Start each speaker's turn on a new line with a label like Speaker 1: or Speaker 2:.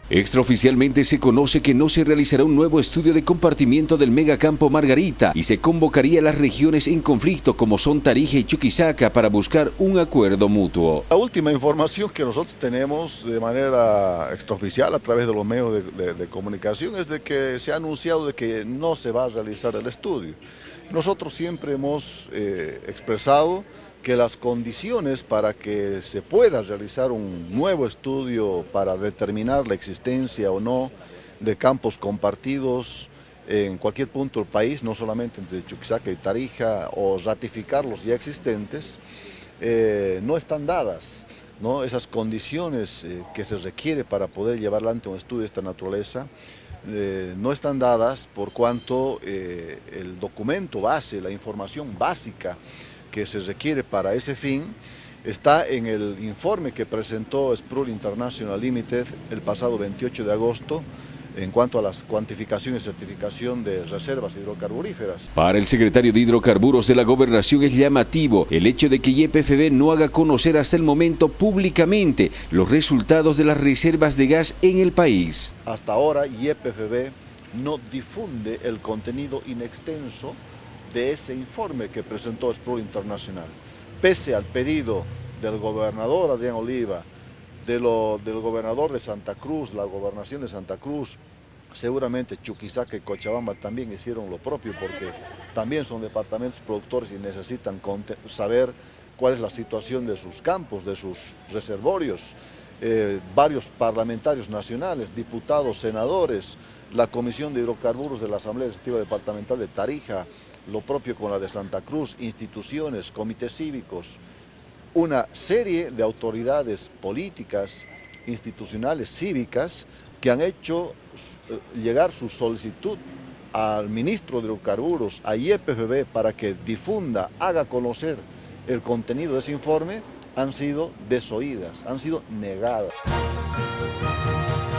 Speaker 1: Extraoficialmente se conoce que no se realizará un nuevo estudio de compartimiento del megacampo Margarita y se convocaría a las regiones en conflicto como son Tarija y Chuquisaca para buscar un acuerdo mutuo.
Speaker 2: La última información que nosotros tenemos de manera extraoficial a través de los medios de comunicación es de que se ha anunciado de que no se va a realizar el estudio. Nosotros siempre hemos expresado que las condiciones para que se pueda realizar un nuevo estudio para determinar la existencia o no de campos compartidos en cualquier punto del país, no solamente entre Chuquisaca y Tarija, o ratificar los ya existentes, no están dadas, ¿no? Esas condiciones que se requiere para poder llevar adelante un estudio de esta naturaleza no están dadas por cuanto el documento base, la información básica que se requiere para ese fin está en el informe que presentó Sproul International Limited el pasado 28 de agosto en cuanto a las cuantificación y certificación de reservas hidrocarburíferas.
Speaker 1: Para el secretario de Hidrocarburos de la Gobernación es llamativo el hecho de que YPFB no haga conocer hasta el momento públicamente los resultados de las reservas de gas en el país.
Speaker 2: Hasta ahora YPFB no difunde el contenido in extenso de ese informe que presentó Sproul International, pese al pedido del gobernador Adrián Oliva, del gobernador de Santa Cruz, la gobernación de Santa Cruz, seguramente Chuquisaca y Cochabamba también hicieron lo propio porque también son departamentos productores y necesitan saber cuál es la situación de sus campos, de sus reservorios. Varios parlamentarios nacionales, diputados, senadores, la Comisión de Hidrocarburos de la Asamblea Legislativa Departamental de Tarija, lo propio con la de Santa Cruz, instituciones, comités cívicos, una serie de autoridades políticas, institucionales, cívicas, que han hecho llegar su solicitud al ministro de Hidrocarburos, a YPFB, para que difunda, haga conocer el contenido de ese informe, han sido desoídas, han sido negadas.